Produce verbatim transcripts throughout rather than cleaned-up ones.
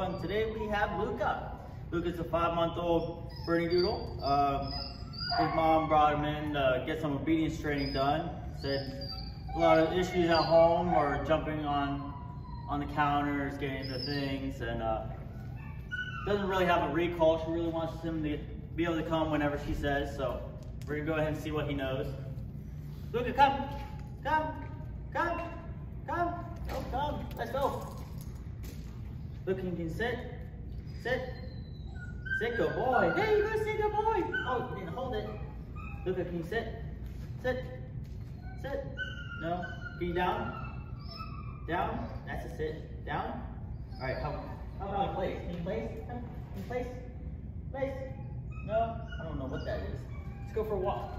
and today we have Luka. Luka's a five-month-old Bernedoodle. Um, his mom brought him in to get some obedience training done. Said a lot of issues at home or jumping on on the counters, getting into things, and uh, doesn't really have a recall. She really wants him to be able to come whenever she says. So we're gonna go ahead and see what he knows. Luka, come, come, come, come, oh, come, let's go. Luka, you can sit, sit, sit, good boy. There you go, sit, good boy. Oh, you didn't hold it. Luka, can you sit, sit, sit? No, can you down, down? That's a sit, down. All right, how, how about a place? Can you place? Come, can you place? Place? No, I don't know what that is. Let's go for a walk.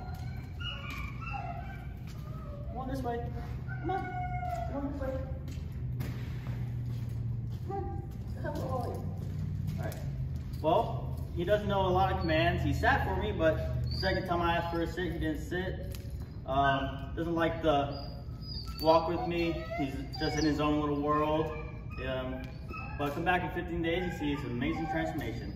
Come on this way. Come on. Come on this way. Come on. Come on. All right. Well, he doesn't know a lot of commands. He sat for me, but second time I asked for a sit, he didn't sit. Um, doesn't like to walk with me. He's just in his own little world. Um, but come back in fifteen days and see his amazing transformation.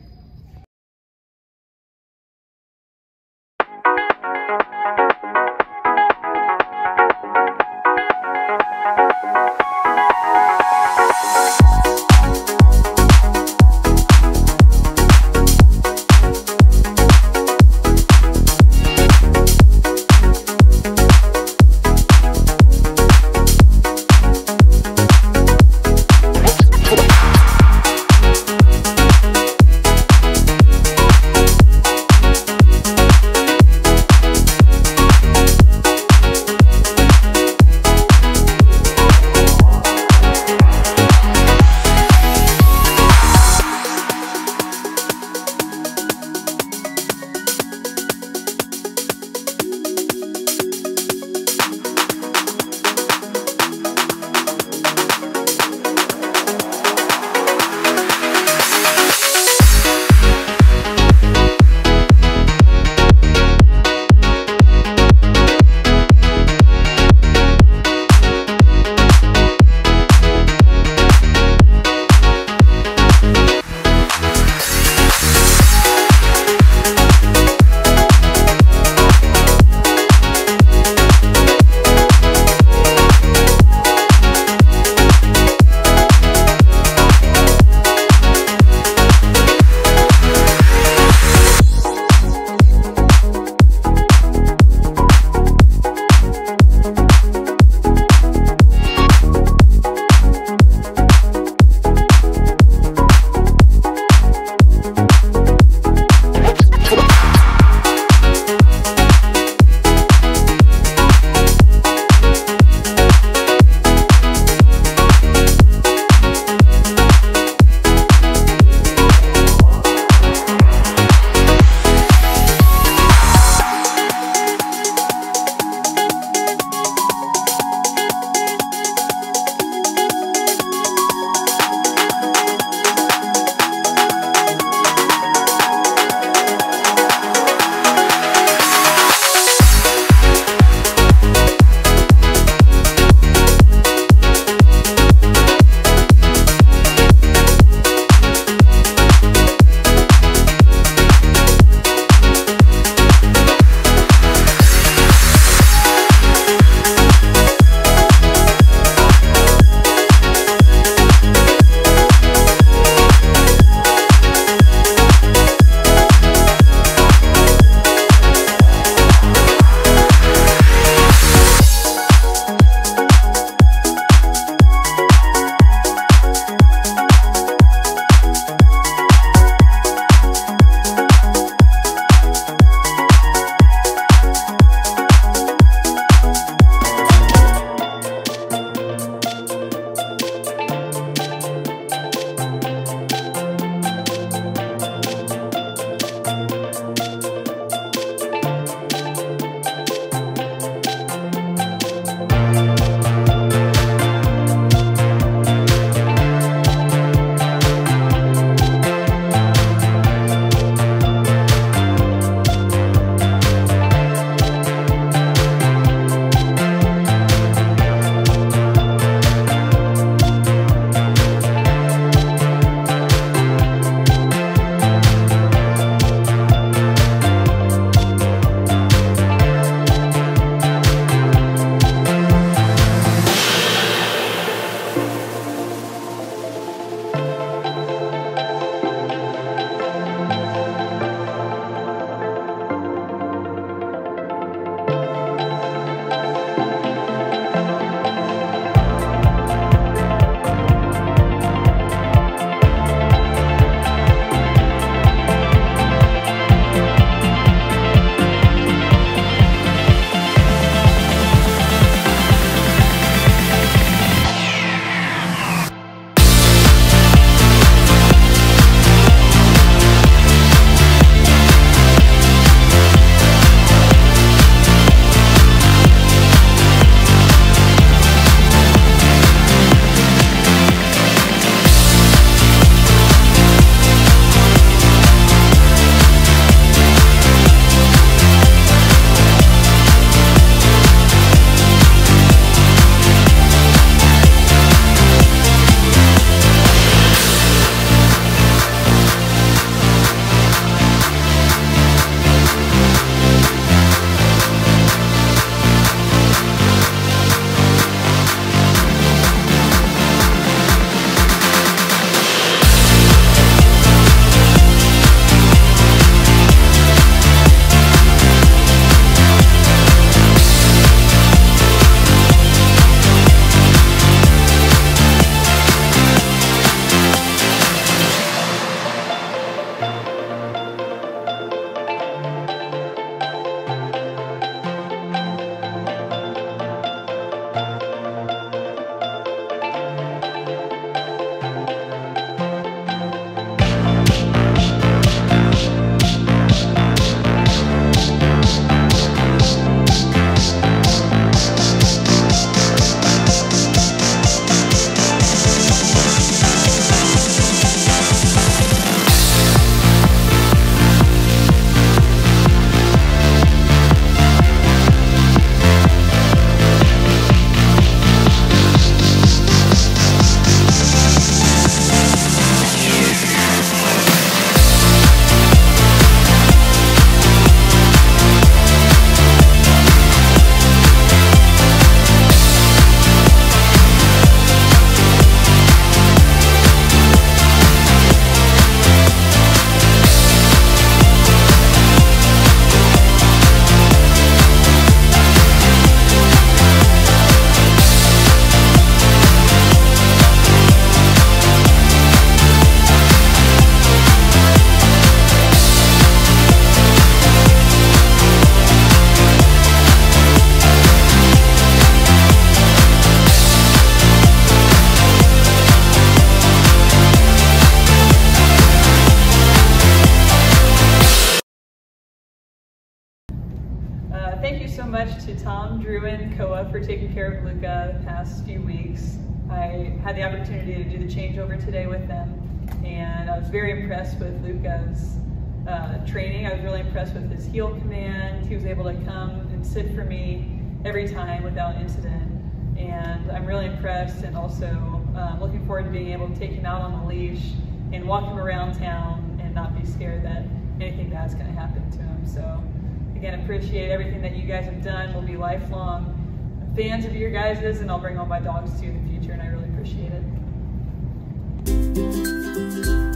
much to Tom, Drew, and Koa for taking care of Luka the past few weeks. I had the opportunity to do the changeover today with them, and I was very impressed with Luka's uh, training. I was really impressed with his heel command. He was able to come and sit for me every time without incident, and I'm really impressed, and also um, looking forward to being able to take him out on the leash and walk him around town and not be scared that anything bad's going to happen to him. So again, appreciate everything that you guys have done. We'll be lifelong fans of your guys', and I'll bring all my dogs to you in the future, and I really appreciate it.